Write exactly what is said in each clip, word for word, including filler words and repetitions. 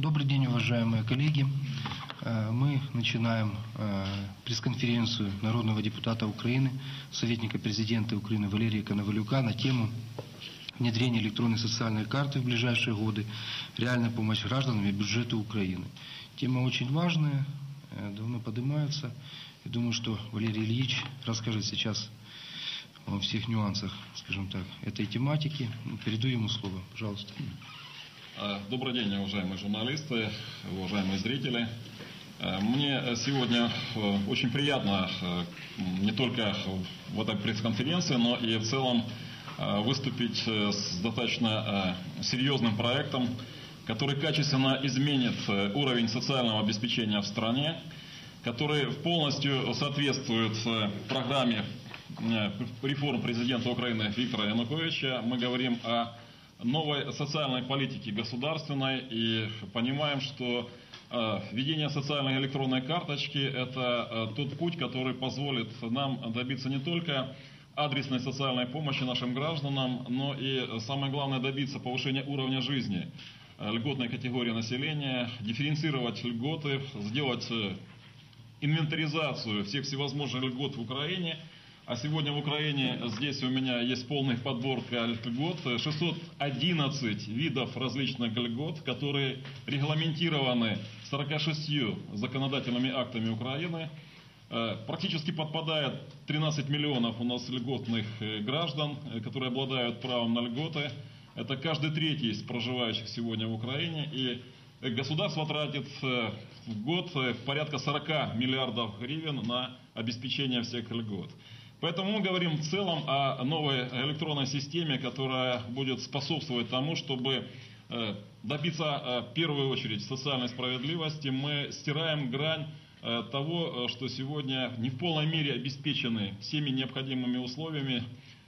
Добрый день, уважаемые коллеги. Мы начинаем пресс-конференцию народного депутата Украины, советника президента Украины Валерия Коновалюка на тему внедрения электронной социальной карты в ближайшие годы, реальная помощь гражданам и бюджету Украины. Тема очень важная, давно поднимается. Я думаю, что Валерий Ильич расскажет сейчас о всех нюансах, скажем так, этой тематики. Передаю ему слово. Пожалуйста. Добрый день, уважаемые журналисты, уважаемые зрители. Мне сегодня очень приятно не только в этой пресс-конференции, но и в целом выступить с достаточно серьезным проектом, который качественно изменит уровень социального обеспечения в стране, который полностью соответствует программе реформ президента Украины Виктора Януковича. Мы говорим о новой социальной политике государственной и понимаем, что введение социальной электронной карточки – это тот путь, который позволит нам добиться не только адресной социальной помощи нашим гражданам, но и, самое главное, добиться повышения уровня жизни льготной категории населения, дифференцировать льготы, сделать инвентаризацию всех всевозможных льгот в Украине. А сегодня в Украине, здесь у меня есть полная подборка льгот, шестьсот одиннадцать видов различных льгот, которые регламентированы сороками шестью законодательными актами Украины. Практически подпадает тринадцать миллионов у нас льготных граждан, которые обладают правом на льготы. Это каждый третий из проживающих сегодня в Украине. И государство тратит в год порядка сорока миллиардов гривен на обеспечение всех льгот. Поэтому мы говорим в целом о новой электронной системе, которая будет способствовать тому, чтобы добиться в первую очередь социальной справедливости. Мы стираем грань того, что сегодня не в полной мере обеспечены всеми необходимыми условиями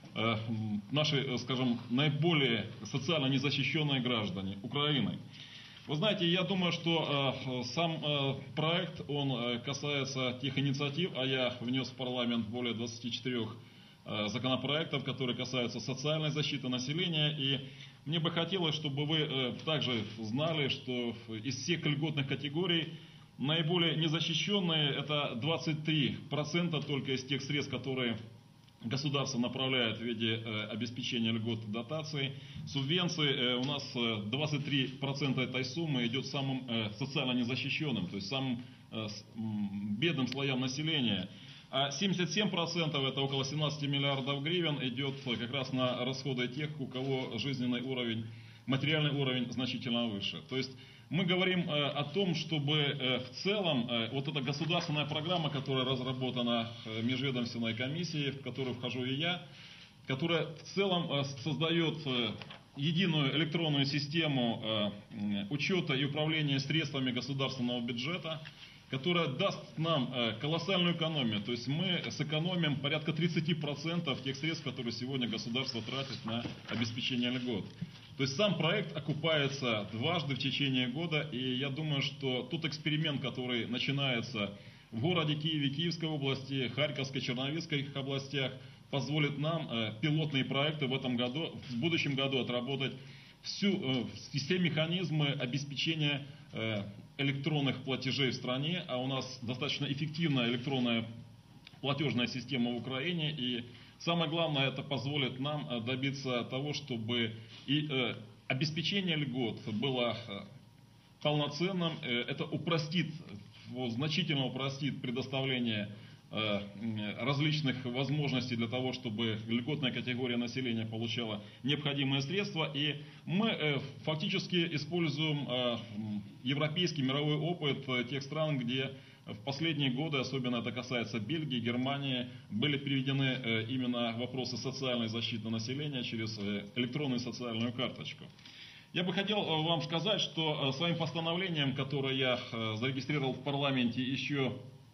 наши, скажем, наиболее социально незащищенные граждане Украины. Вы знаете, я думаю, что э, сам э, проект, он э, касается тех инициатив, а я внес в парламент более двадцати четырёх э, законопроектов, которые касаются социальной защиты населения. И мне бы хотелось, чтобы вы э, также знали, что из всех льготных категорий наиболее незащищенные – это двадцать три процента только из тех средств, которые государство направляет в виде э, обеспечения льгот и дотаций. Субвенции э, у нас э, двадцать три процента этой суммы идет самым э, социально незащищенным, то есть самым э, с, м, бедным слоям населения. А семьдесят семь процентов, это около семнадцати миллиардов гривен, идет как раз на расходы тех, у кого жизненный уровень, материальный уровень значительно выше. То есть мы говорим э, о том, чтобы э, в целом э, вот эта государственная программа, которая разработана э, межведомственной комиссией, в которую вхожу и я, которая в целом э, создает э, единую электронную систему э, учета и управления средствами государственного бюджета, которая даст нам э, колоссальную экономию. То есть мы сэкономим порядка тридцати процентов тех средств, которые сегодня государство тратит на обеспечение льгот. То есть сам проект окупается дважды в течение года, и я думаю, что тот эксперимент, который начинается в городе Киеве, Киевской области, Харьковской, Черновицкой областях, позволит нам э, пилотные проекты в этом году, в будущем году отработать всю, э, все механизмы обеспечения э, электронных платежей в стране, а у нас достаточно эффективная электронная платежная система в Украине, и самое главное, это позволит нам добиться того, чтобы и э, обеспечение льгот было э, полноценным, э, это упростит, значительно упростит предоставление э, различных возможностей для того, чтобы льготная категория населения получала необходимые средства. И мы э, фактически используем э, европейский мировой опыт э, тех стран, где в последние годы, особенно это касается Бельгии, Германии, были переведены э, именно вопросы социальной защиты населения через э, электронную социальную карточку. Я бы хотел э, вам сказать, что э, своим постановлением, которое я э, зарегистрировал в парламенте еще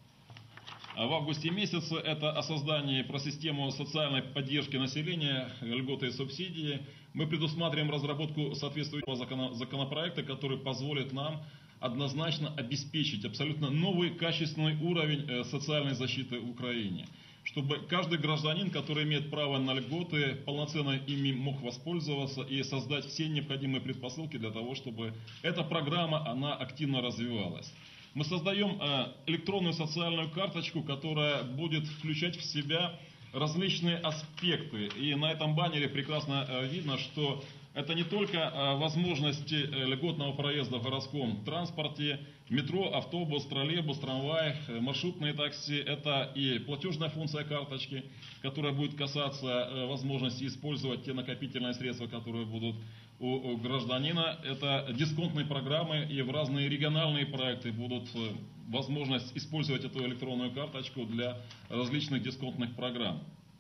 э, в августе месяце, это о создании про систему социальной поддержки населения, льготы и субсидии, мы предусматриваем разработку соответствующего закона, законопроекта, который позволит нам однозначно обеспечить абсолютно новый качественный уровень социальной защиты в Украине. чтобы каждый гражданин, который имеет право на льготы, полноценно ими мог воспользоваться и создать все необходимые предпосылки для того, чтобы эта программа, она активно развивалась. Мы создаем электронную социальную карточку, которая будет включать в себя различные аспекты. И на этом баннере прекрасно видно, что это не только возможности льготного проезда в городском транспорте, метро, автобус, троллейбус, трамвай, маршрутные такси. Это и платежная функция карточки, которая будет касаться возможности использовать те накопительные средства, которые будут у гражданина. Это дисконтные программы, и в разные региональные проекты будут возможность использовать эту электронную карточку для различных дисконтных программ.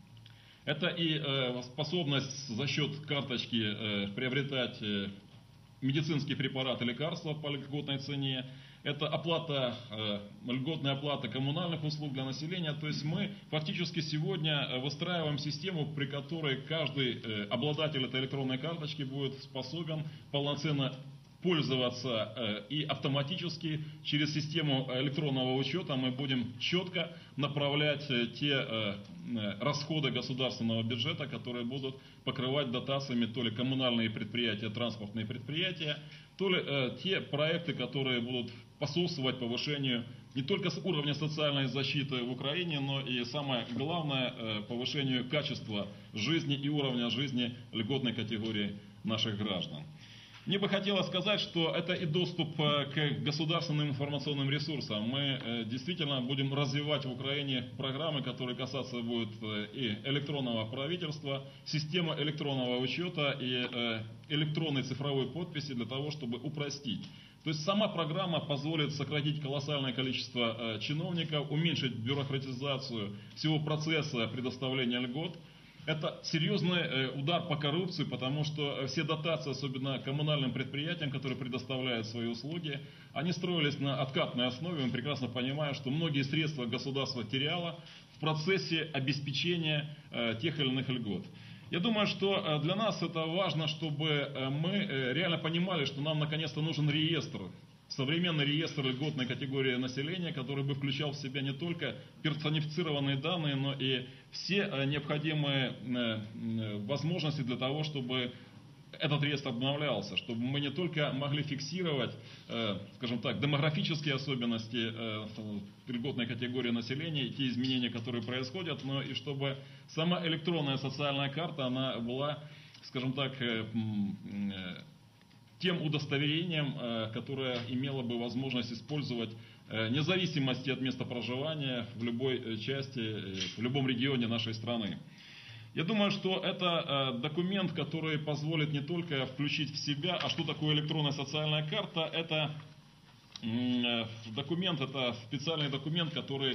Это и э, способность за счет карточки э, приобретать э, медицинские препараты, лекарства по льготной цене. Это оплата, э, льготная оплата коммунальных услуг для населения. То есть мы фактически сегодня выстраиваем систему, при которой каждый э, обладатель этой электронной карточки будет способен полноценно пользоваться э, и автоматически через систему электронного учета мы будем четко направлять э, те э, расходы государственного бюджета, которые будут покрывать дотациями то ли коммунальные предприятия, транспортные предприятия, то ли э, те проекты, которые будут способствовать повышению не только уровня социальной защиты в Украине, но и самое главное э, повышению качества жизни и уровня жизни льготной категории наших граждан. Мне бы хотелось сказать, что это и доступ к государственным информационным ресурсам. Мы действительно будем развивать в Украине программы, которые касаться будут и электронного правительства, системы электронного учета и электронной цифровой подписи для того, чтобы упростить. То есть сама программа позволит сократить колоссальное количество чиновников, уменьшить бюрократизацию всего процесса предоставления льгот. Это серьезный удар по коррупции, потому что все дотации, особенно коммунальным предприятиям, которые предоставляют свои услуги, они строились на откатной основе. Мы прекрасно понимаем, что многие средства государство теряло в процессе обеспечения тех или иных льгот. Я думаю, что для нас это важно, чтобы мы реально понимали, что нам наконец-то нужен реестр. Современный реестр льготной категории населения, который бы включал в себя не только персонифицированные данные, но и все необходимые возможности для того, чтобы этот реестр обновлялся, чтобы мы не только могли фиксировать, скажем так, демографические особенности льготной категории населения и те изменения, которые происходят, но и чтобы сама электронная социальная карта, она была, скажем так, тем удостоверением, которое имело бы возможность использовать вне зависимости от места проживания в любой части, в любом регионе нашей страны. Я думаю, что это документ, который позволит не только включить в себя, а что такое электронная социальная карта, это документ, это специальный документ, который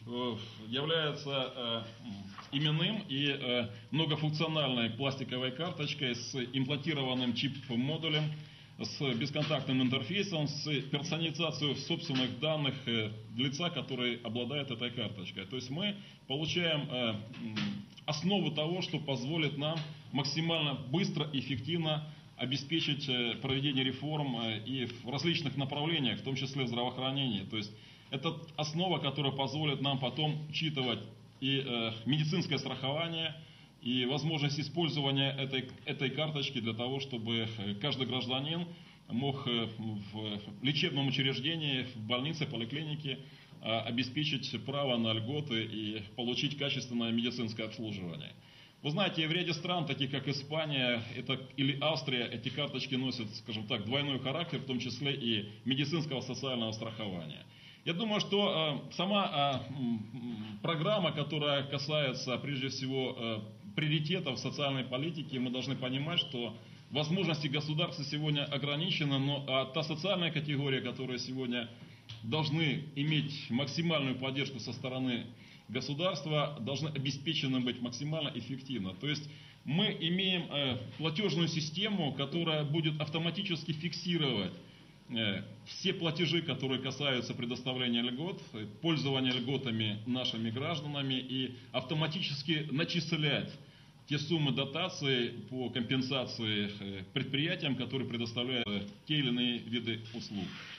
является именным и многофункциональной пластиковой карточкой с имплантированным чип-модулем, с бесконтактным интерфейсом, с персонализацией собственных данных лица, который обладает этой карточкой. То есть мы получаем основу того, что позволит нам максимально быстро и эффективно обеспечить проведение реформ и в различных направлениях, в том числе в здравоохранении. То есть это основа, которая позволит нам потом учитывать и медицинское страхование, и возможность использования этой, этой карточки для того, чтобы каждый гражданин мог в лечебном учреждении, в больнице, поликлинике обеспечить право на льготы и получить качественное медицинское обслуживание. Вы знаете, в ряде стран, таких как Испания это, или Австрия, эти карточки носят, скажем так, двойной характер, в том числе и медицинского социального страхования. Я думаю, что э, сама э, программа, которая касается прежде всего э, приоритетов социальной политики, мы должны понимать, что возможности государства сегодня ограничены, но а та социальная категория, которая сегодня должны иметь максимальную поддержку со стороны государства, должны обеспечены быть максимально эффективно. То есть мы имеем э, платежную систему, которая будет автоматически фиксировать э, все платежи, которые касаются предоставления льгот, пользования льготами нашими гражданами и автоматически начислять те суммы дотации по компенсации предприятиям, которые предоставляют те или иные виды услуг.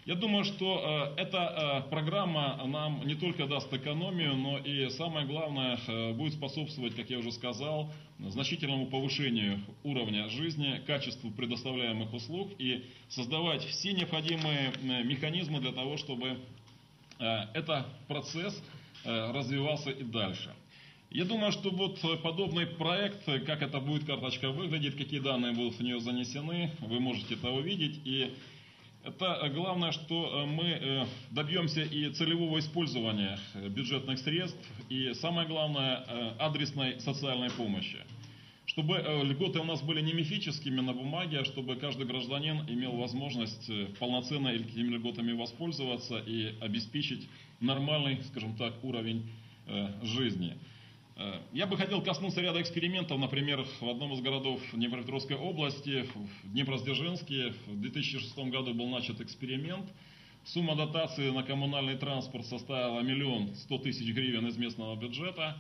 Я думаю, что э, эта э, программа нам не только даст экономию, но и самое главное э, будет способствовать, как я уже сказал, значительному повышению уровня жизни, качеству предоставляемых услуг и создавать все необходимые э, механизмы для того, чтобы э, этот процесс э, развивался и дальше. Я думаю, что вот подобный проект, как это будет карточка выглядеть, какие данные будут в нее занесены, вы можете это увидеть. И это главное, что мы добьемся и целевого использования бюджетных средств, и самое главное, адресной социальной помощи. Чтобы льготы у нас были не мифическими на бумаге, а чтобы каждый гражданин имел возможность полноценно этими льготами воспользоваться и обеспечить нормальный, скажем так, уровень жизни. Я бы хотел коснуться ряда экспериментов. Например, в одном из городов Днепропетровской области, в Днепродзержинске, в две тысячи шестом году был начат эксперимент. Сумма дотации на коммунальный транспорт составила миллион сто тысяч гривен из местного бюджета.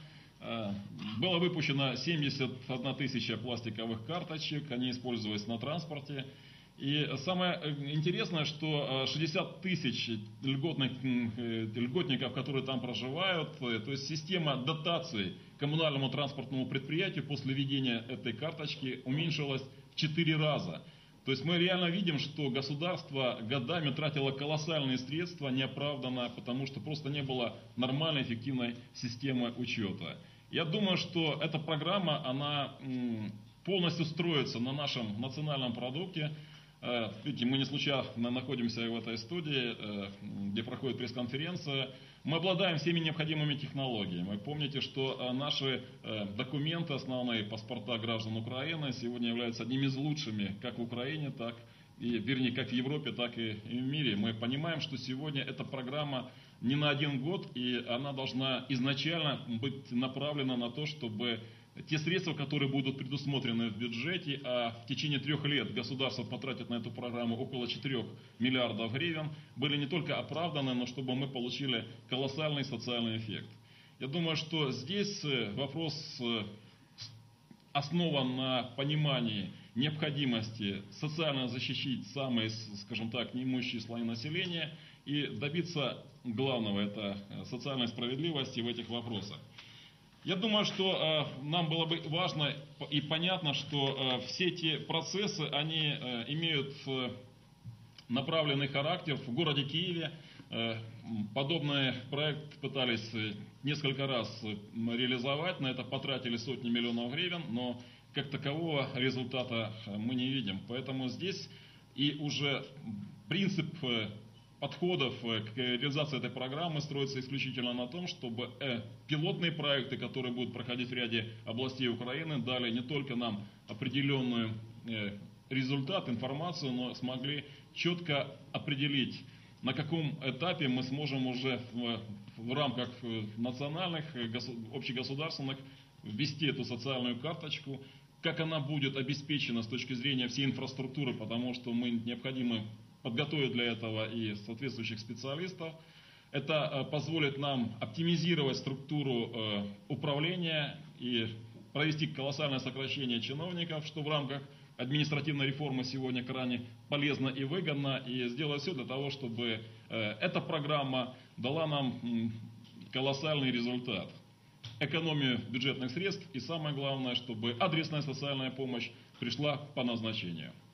Было выпущено семьдесят одна тысяча пластиковых карточек, они использовались на транспорте. И самое интересное, что шестьдесят тысяч льготных, льготников, которые там проживают, то есть система дотации коммунальному транспортному предприятию после введения этой карточки уменьшилась в четыре раза. То есть мы реально видим, что государство годами тратило колоссальные средства неоправданно, потому что просто не было нормальной эффективной системы учета. Я думаю, что эта программа, она полностью строится на нашем национальном продукте. Видите, мы не случайно находимся в этой студии, где проходит пресс-конференция. Мы обладаем всеми необходимыми технологиями. Вы помните, что наши документы, основные паспорта граждан Украины, сегодня являются одними из лучшими как в Украине, так и, вернее, как в Европе, так и в мире. Мы понимаем, что сегодня эта программа не на один год, и она должна изначально быть направлена на то, чтобы те средства, которые будут предусмотрены в бюджете, а в течение трех лет государство потратит на эту программу около четырёх миллиардов гривен, были не только оправданы, но чтобы мы получили колоссальный социальный эффект. Я думаю, что здесь вопрос основан на понимании необходимости социально защитить самые, скажем так, неимущие слои населения и добиться главного, это социальной справедливости в этих вопросах. Я думаю, что э, нам было бы важно и понятно, что э, все эти процессы, они э, имеют э, направленный характер. В городе Киеве э, подобный проект пытались несколько раз реализовать, на это потратили сотни миллионов гривен, но как такового результата мы не видим. Поэтому здесь и уже принцип подходов к реализации этой программы строится исключительно на том, чтобы э, пилотные проекты, которые будут проходить в ряде областей Украины, дали не только нам определенный э, результат, информацию, но смогли четко определить, на каком этапе мы сможем уже в, в рамках национальных, общегосударственных ввести эту социальную карточку, как она будет обеспечена с точки зрения всей инфраструктуры, потому что мы необходимо подготовить для этого и соответствующих специалистов. Это позволит нам оптимизировать структуру управления и провести колоссальное сокращение чиновников, что в рамках административной реформы сегодня крайне полезно и выгодно, и сделать все для того, чтобы эта программа дала нам колоссальный результат. Экономию бюджетных средств и самое главное, чтобы адресная социальная помощь пришла по назначению.